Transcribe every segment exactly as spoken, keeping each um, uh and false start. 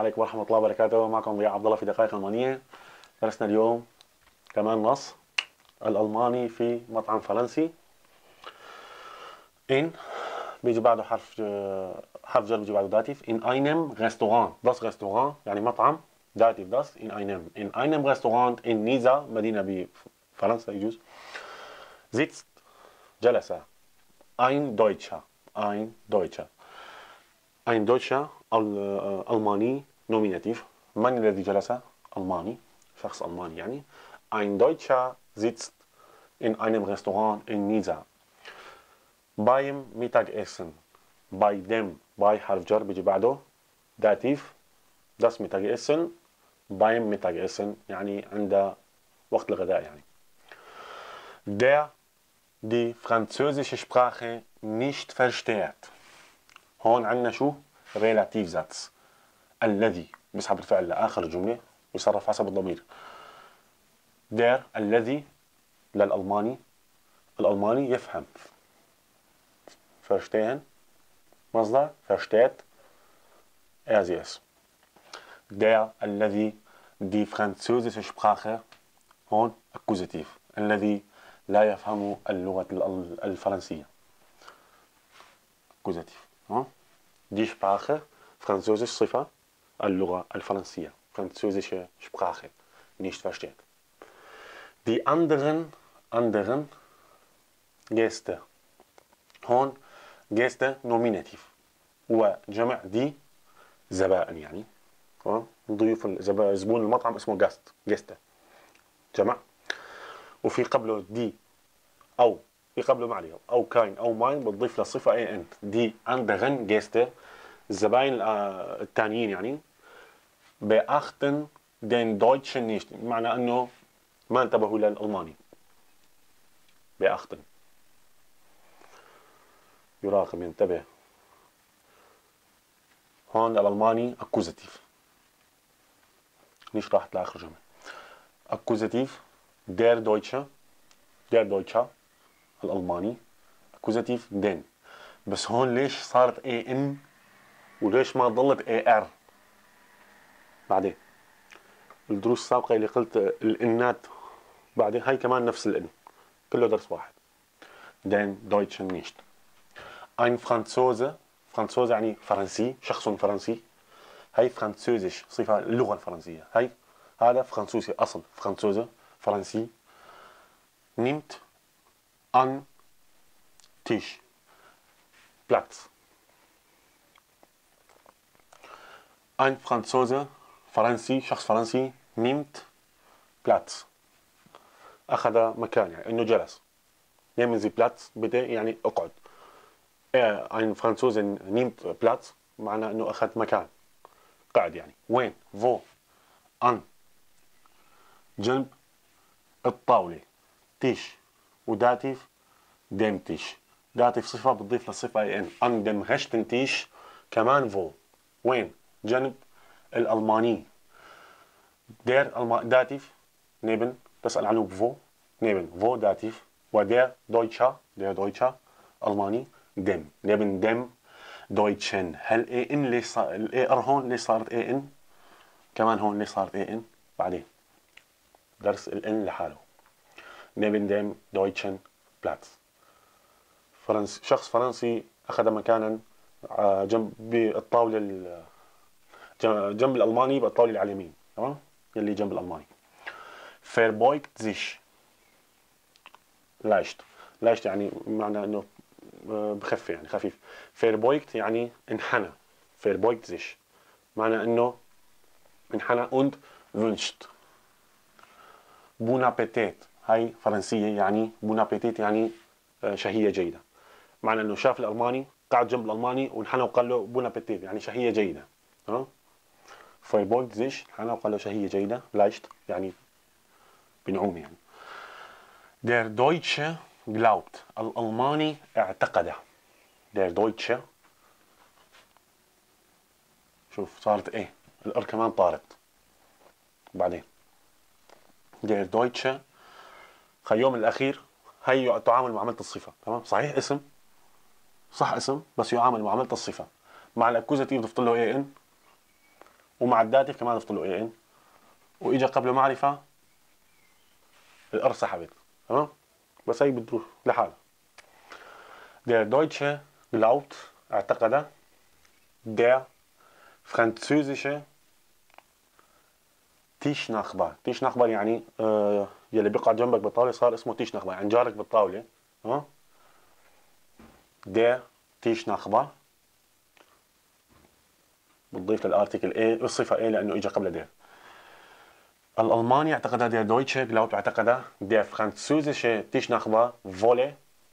عليكم ورحمة الله وبركاته. معكم ضياء عبد الله في دقائق ألمانية. درسنا اليوم كمان نص الألماني في مطعم فرنسي. إن بيجي بعده حرف حرف جر، بيجي بعده داتيف. إن einem Restaurant، das Restaurant يعني مطعم، داتيف das in einem in einem Restaurant in نيزا، مدينة بفرنسا يجوز. sitzt جلس ein Deutscher ein Deutscher ein Deutscher ألماني نوميناتيف. من الذي جلس؟ ألماني، شخص ألماني يعني. Ein Deutscher sitzt in einem Restaurant in Nizza. beim Mittagessen. bei dem bei حرف جر بيجي بعده داتيف das Mittagessen. beim Mittagessen يعني عند وقت الغداء يعني. Der die französische Sprache nicht versteht. هون عندنا شو؟ Relativsatz. الذي بيسحب الفعل لآخر الجملة ويصرف حسب الضمير. der الذي للألماني، الألماني يفهم. verstehen مصدر versteht er sie es. der الذي die französische Sprache هون Akkusativ. الذي لا يفهم اللغة الفرنسية. Akkusativ. die Sprache Französisch صفة، اللغة الفرنسية französische Sprache nicht versteht. Die anderen anderen Gäste. هون Gäste nominativ وجمع دي زبائن يعني. ضيوف الزبائن، زبون المطعم اسمه جاست Gäste جمع، وفي قبله دي أو في قبله معنى أو كاين أو ماين بتضيف للصفة أي أنت. دي anderen Gäste الزبائن الثانيين يعني. beachten den Deutschen nicht، معنى أنه ما انتبهوا للألماني. beachten يراقب، ينتبه. هون الألماني أكوزاتيف. ليش راحت لآخر جملة؟ أكوزاتيف der Deutsche der Deutsche الألماني أكوزاتيف den. بس هون ليش صارت اي ان وليش ما ضلت اي ار؟ بعدين الدروس السابقة اللي قلت الانات بعدين هاي كمان نفس الان، كله درس واحد. den Deutschen nicht. ein Franzose، فرانسوزة يعني فرنسي، شخص فرنسي. هاي فرانسوزيش صفة اللغة الفرنسية. هاي هذا فرانسوسي أصل فرانسوزة فرنسي. nimmt an Tisch Platz. ein Franzose فرنسي، شخص فرنسي nimmt Platz أخذ مكان يعني إنه جلس. nehmen Sie Platz bitte يعني اقعد. ein Franzose nimmt Platz معناه إنه أخذ مكان، قاعد يعني. وين؟ wo an جنب الطاولة. تيش وداتيف dem تيش. داتيف صفة بتضيف للصفة اي ان. an dem rechten تيش كمان wo. وين؟ جنب الألماني. der داتيف neben، تسأل عنه بفو neben wo داتيف. ودير دويتشا der دويتشا ألماني dem neben dem Deutschen. هل اي ان ليش صار الاي ار هون؟ ليش صارت اي ان؟ كمان هون ليش صارت اي ان؟ بعدين درس الان لحاله. neben dem Deutschen Platz. فرنسي، شخص فرنسي أخذ مكانا جنب بالطاولة جنب الألماني بالطاولة اللي على اليمين، تمام؟ اللي جنب الألماني. verbeugt sich leicht leicht يعني معنى إنه بخف يعني خفيف. verbeugt يعني انحنى. verbeugt sich معنى إنه انحنى. und wünscht. bon appétit هاي فرنسية يعني bon appétit يعني شهية جيدة. معنى إنه شاف الألماني قعد جنب الألماني وانحنى وقال له bon appétit يعني شهية جيدة. ها؟ verbeugt sich انحنى وقال له شهية جيدة. leicht يعني بنعوم يعني. der Deutsche glaubt الألماني اعتقد. der Deutsche شوف صارت ايه الار كمان طارت بعدين. der Deutsche خيوم الأخير هي تعامل معاملة الصفة، تمام؟ صحيح اسم، صح اسم، بس يعامل معاملة الصفة. مع الأكوزاتيف ضفت له اي ان ومع الداتيف كمان ضفت له اي ان، واجا قبله معرفة الار سحبت. تمام، بس هي بتروح لحالها. Der Deutsche glaubt اعتقد der französische Tischnachbar. Tischnachbar يعني آه يلي بيقعد جنبك بالطاولة صار اسمه Tischnachbar، يعني جارك بالطاولة. تمام. der Tischnachbar بتضيف للارتيكل A الصفة A لأنه إجا قبل der. الألماني اعتقد der Deutsche glaubt اعتقد der französische Tischnachbar wolle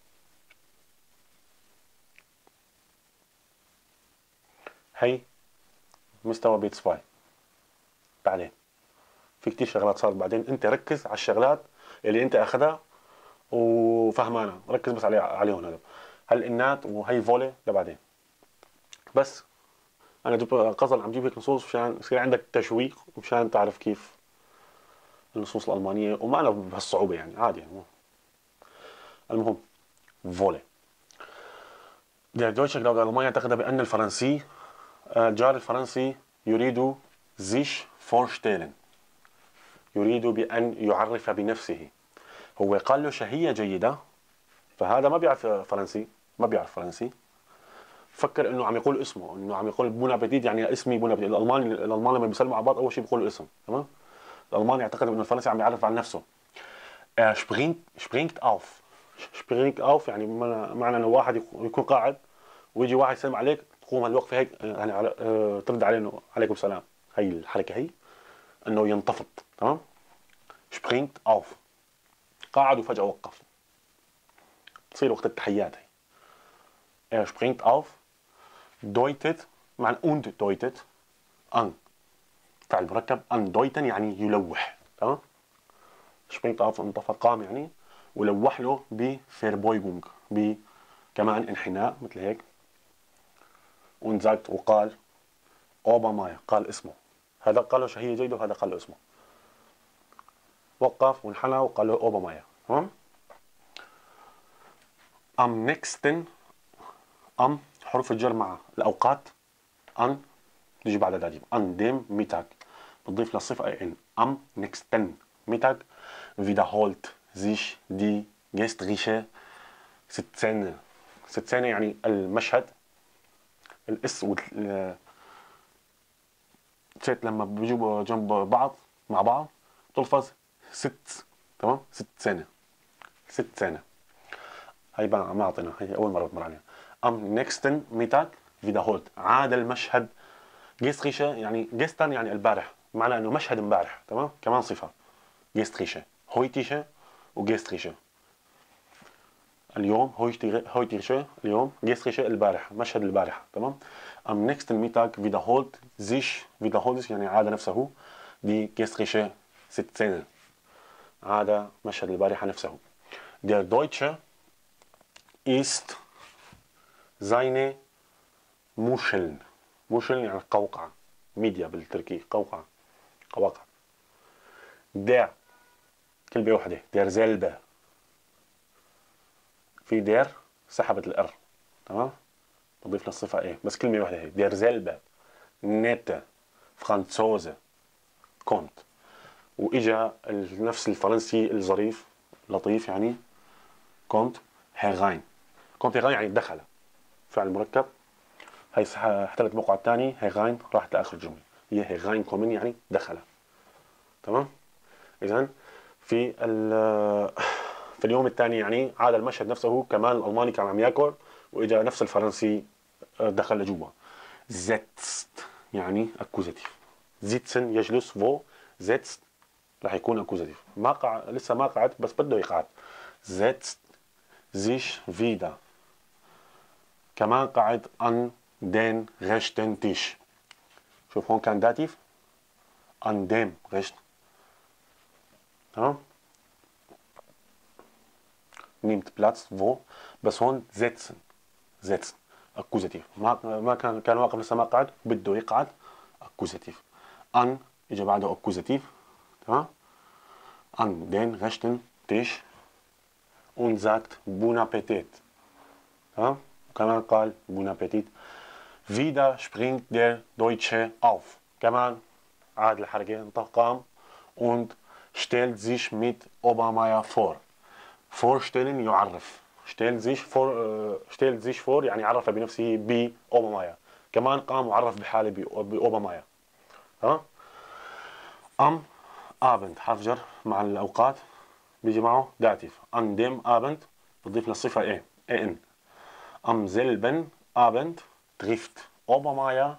هي مستوى بي اثنين. بعدين في كتير شغلات صارت بعدين، انت ركز على الشغلات اللي انت اخذها وفهمانها، ركز بس علي عليهم. هذا هالانات وهي فولي لبعدين. بس انا جبت قصد عم جيب هيك نصوص مشان يصير عندك تشويق ومشان تعرف كيف النصوص الالمانيه، وما انا بهالصعوبه يعني عادي يعني. المهم فولي. Der Deutsche glaubt الألماني يعتقد بأن الفرنسي الجار الفرنسي يريد sich vorstellen، يريد بأن يعرف بنفسه. هو قال له شهية جيدة، فهذا ما بيعرف فرنسي، ما بيعرف فرنسي، فكر انه عم يقول اسمه، انه عم يقول بون ابيتيت يعني اسمي بون ابيتيت. الالماني الالمان لما بيسلموا على بعض اول شيء بيقولوا الاسم. تمام. الالماني يعتقد انه الفرنسي عم يعرف عن نفسه. er springt springt auf springt auf يعني معنى انه واحد يكون قاعد ويجي واحد يسلم عليك تقوم هالوقفه هيك يعني على اه ترد عليه انه عليكم السلام. هي الحركه هي انه ينتفض. تمام. springt auf قاعد وفجاه وقف، تصير وقت التحيات هي. er springt auf deutet مع und deutet an فعل مركب an deuten يعني يلوح. تمام. springt auf انطفى قام يعني، ولوح له بفيربويجونج ب كمان انحناء مثل هيك. und sagt وقال اوبامايا قال اسمه. هذا قال له شهية جيدة وهذا قال له اسمه. وقف وانحنى وقال له اوبامايا. تمام. am nächsten am حروف الجر مع الأوقات an تيجي بعد داديم an dem Mittag بتضيف للصفة ان am nächsten Mittag wiederholt sich die gestrige Szene. Szene يعني المشهد. الاس وال تشيت لما بيجوا جنب بعض مع بعض تلفظ ست. تمام. ست سنة ست سنة. هاي بقى ما اعطينا، هي اول مرة بتمر عليها. am nächsten Mittag wiederholt عاد المشهد. جيستريشة يعني جيستن يعني البارح، معنى انه مشهد امبارح. تمام. كمان صفة جيستريشة هويتيشة وجيستريشة اليوم. هويتيشة اليوم، جيستريشة البارح مشهد البارح. تمام. am nächsten Mittag wiederholt sich wiederholt sich يعني عاد نفسه die gestrige Szene عاد مشهد البارحة نفسه. der Deutsche ist seine Muscheln. Muscheln يعني قوقعة، ميديا بالتركي قوقعة قواقع. der كلمة واحدة der selbe في der سحبت الار. تمام. نضيف للصفة ايه بس كلمة واحدة هي der selbe nette Franzose kommt. واجا نفس الفرنسي الظريف لطيف يعني kommt herein. kommt herein يعني دخل فعل مركب. هي احتلت الموقع الثاني herein راحت لاخر الجملة. هي herein kommen يعني دخل. تمام. اذا في في اليوم الثاني يعني عاد المشهد نفسه كمان الالماني كان عم ياكل واجا نفس الفرنسي دخل لجوا. setzt يعني اكوزاتيف. sitzen يجلس wo setzt راح يكون اكوزاتيف. ما قع... لسه ما قعد بس بده يقعد. setzt sich wieder كمان قعد an den rechten Tisch. شوف هون كان داتيف an dem rechten. تمام. nimmt Platz wo بس هون setzen setzen اكوزاتيف. ما ما كان كان واقف لسه ما قعد بده يقعد اكوزاتيف. an اجى بعده اكوزاتيف. تمام. an den rechten Tisch und sagt bon appetit. تمام. وكمان قال bon appetit. wieder springt der Deutsche auf كمان عاد الحركة انطق قام und stellt sich mit Obermeier vor. vorstellen يعرف. stellt sich vor äh, stellt sich vor يعني عرف بنفسه بأوبامايا. كمان قام وعرف بحاله بأوبامايا. ها am Abend حرف جر مع الأوقات بيجي معه داتيف. an dem Abend بتضيف للصفة ايه ان. am selben Abend trifft Obermeier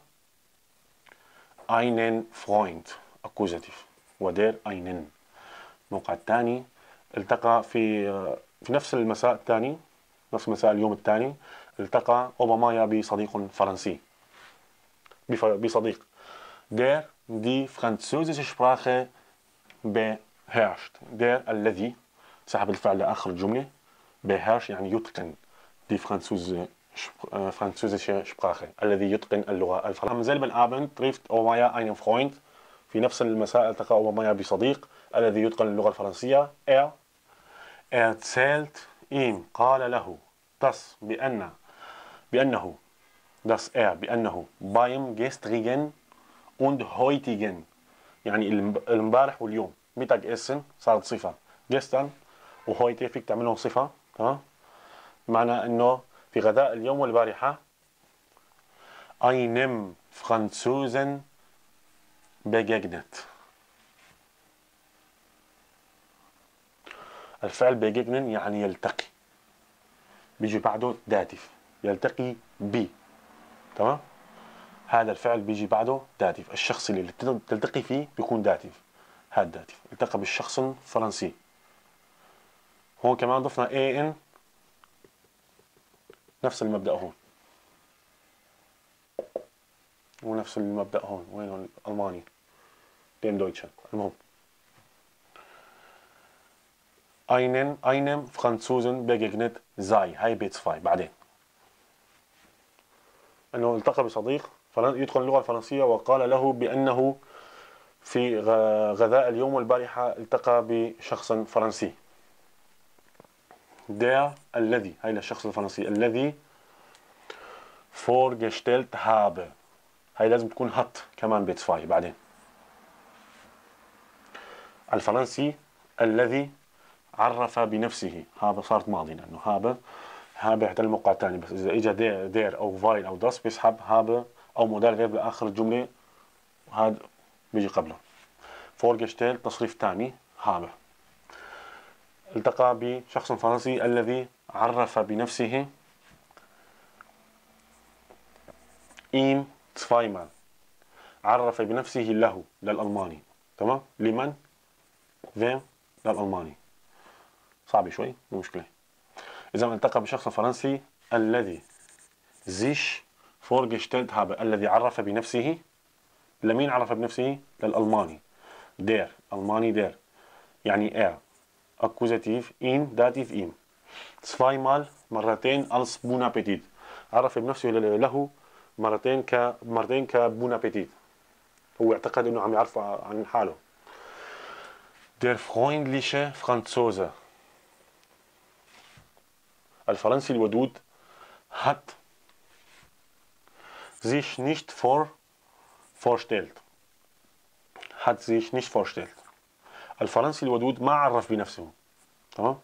einen Freund Akkusativ ودير einen. الموقع الثاني التقى في في نفس المساء الثاني نفس مساء اليوم الثاني التقى أوبامايا بصديق فرنسي بصديق der die französische Sprache beherrscht. der الذي سحب الفعل لآخر الجملة beherrscht يعني يتقن die französische französische Sprache الذي يتقن اللغة الفرنسية. am selben Abend trifft Obermeier einen Freund. في نفس المساء التقى أوبامايا بصديق الذي يتقن اللغة الفرنسية. er erzählt ihm قال له das بأن بأنه das er بأنه beim gestrigen und heutigen يعني الامبارح واليوم Mittagessen صارت صفة gestern وهويتي فيك تعملهم صفة. تمام معنى انه في غداء اليوم والبارحة einem Franzosen begegnet. الفعل begegnen يعني يلتقي بيجي بعده داتيف يلتقي ب. تمام هذا الفعل بيجي بعده داتيف. الشخص اللي تلتقي فيه بيكون داتيف. هذا داتيف التقى بالشخص الفرنسي. هون كمان ضفنا ان نفس المبدأ هون ونفس المبدأ هون. وين هون الألماني دين دويتشن. المهم einen einem Franzosen begegnet sei هاي بيت فاي. بعدين انه التقى بصديق يتقن اللغة الفرنسية وقال له بأنه في غذاء اليوم والبارحة التقى بشخص فرنسي. der الذي هاي للشخص الفرنسي الذي vorgestellt habe هاي لازم تكون هات كمان بيت فاي. بعدين الفرنسي الذي عرف بنفسه هذا صارت ماضي لأنه هذا هذا يحتل الموقع الثاني. بس إذا إجا دير, دير أو فايل أو داس بيسحب هذا أو مودال غير بآخر الجملة وهذا بيجي قبله. فورجشتيل تصريف ثاني هذا التقى بشخص فرنسي الذي عرف بنفسه ihm zweimal عرف بنفسه له للألماني. تمام لمن wem للألماني. صعب شوي مو مشكلة. إذا التقى بشخص فرنسي الذي sich vorgestellt habe الذي عرف بنفسه لمين عرف بنفسه للألماني. der ألماني der يعني er Akkusativ ihn Dativ ihm. zweimal مرتين als bon appetit عرف بنفسه له مرتين ك مرتين كبون appetit. هو اعتقد انه عم يعرف عن حاله. der freundliche Franzose الفرنسي الودود hat sich nicht vor vorstellt hat sich nicht vorstellt. الفرنسي الودود ما عرف بنفسه. تمام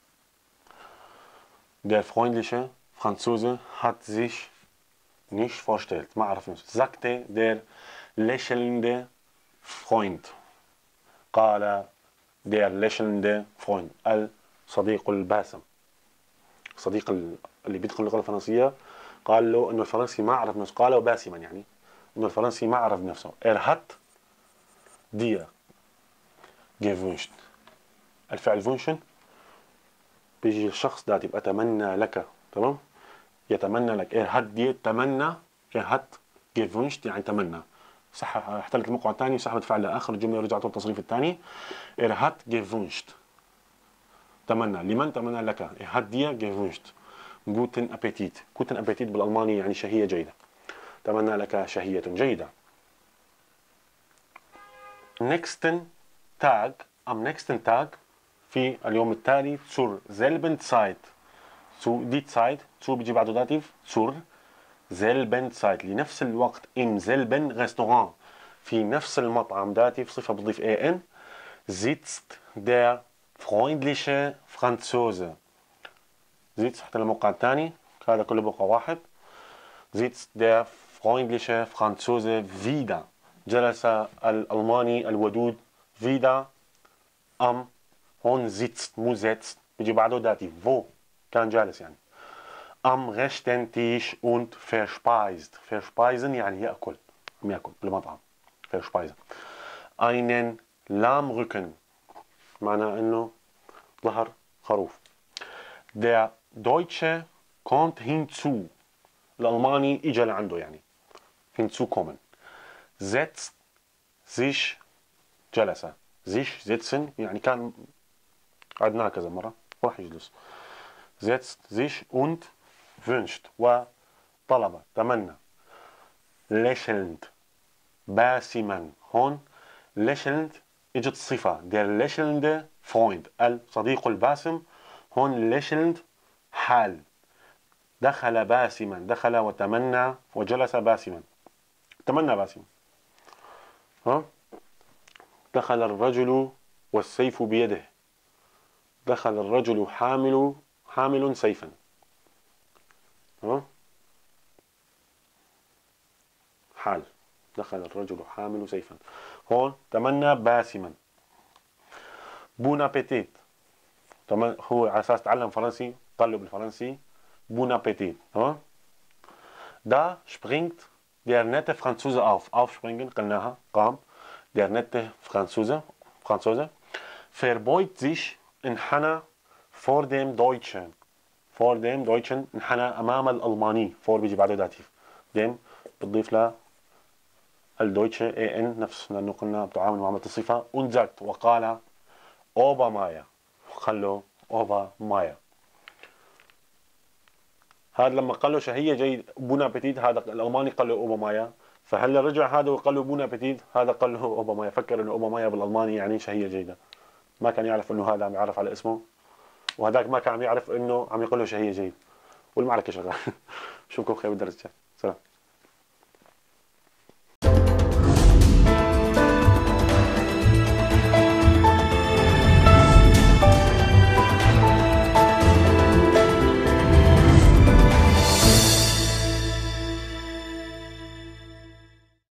der freundliche Franzose hat sich nicht vorstellt ما عرف نفسه. sagte der lächelnde Freund قال der lächelnde Freund الصديق الباسم الصديق اللي بيدخل اللغة الفرنسية قال له انه الفرنسي ما عرف نفسه. قال باسما يعني انه الفرنسي ما عرف نفسه. er hat dir gewünscht الفعل wünschen بيجي الشخص ده تبقى اتمنى لك. تمام يتمنى لك. er hat dir تمنى er hat gewünscht يعني تمنى. صح احتلت الموقع الثاني وسحبت فعل لاخر الجمله ورجعت التصريف الثاني. er hat gewünscht تمنى لمن تمنى لك. er hat dir gewünscht guten Appetit. guten Appetit بالألماني يعني شهية جيدة. تمنى لك شهية جيدة. nächsten Tag am nächsten Tag في اليوم التالي zur selben Zeit zu die Zeit zu بيجي بعده داتيف zur selben Zeit لنفس الوقت im selben Restaurant في نفس المطعم داتيف صفة بتضيف ان sitzt der freundliche Franzose. sitzt حتى الموقع الثاني هذا كله بقى واحد. sitzt der freundliche Franzose wieder. جلس الألماني الودود wieder am هون sitzt مو setzt بيجي بعده داتيف wo كان جالس يعني. am rechten Tisch und verspeist. verspeisen يعني يأكل عم يأكل بالمطعم verspeisen. einen Lammrücken معناه إنه ظهر خروف. der Deutsche kommt hinzu. الألماني إجا لعنده يعني hinzukommen. setzt sich جلس sich sitzen يعني كان عدناه كذا مرة راح يجلس. setzt sich und wünscht وطلب تمنى. lächelnd باسما هون lächelnd اجت صفة der lächelnde Freund الصديق الباسم هون lächelnd حال دخل باسما دخل وتمنى وجلس باسما تمنى باسما ها دخل الرجل والسيف بيده دخل الرجل حامل حامل سيفا ها حال دخل الرجل حامل سيفا هون تمنى باسما. بون ابيتيت هو على اساس تعلم فرنسي قال له بالفرنسي بون ابيتيت ها. دا springt der nette Franzose auf aufspringen قلناها قام der nette Franzose Franzose verbeugt sich انحنى vor dem Deutschen vor dem Deutschen انحنى امام الالماني for بيجي بعده داتيف dem بتضيف له الدويتشه اي ان نفس لانه قلنا بتعامل معامله الصفه und sagt وقال اوبا مايا قال له اوبا مايا. هذا لما قال له شهيه جيد بون ابيتيت هذا الالماني قال له اوبا مايا فهلا رجع هذا وقال له بون ابيتيت هذا قال له اوبا مايا فكر انه اوبا مايا بالالماني يعني شهيه جيده ما كان يعرف انه هذا عم يعرف على اسمه وهذاك ما كان عم يعرف انه عم يقول له شهيه جيد والمعركه شغاله. اشوفكم خير بالدرس الجاي. سلام.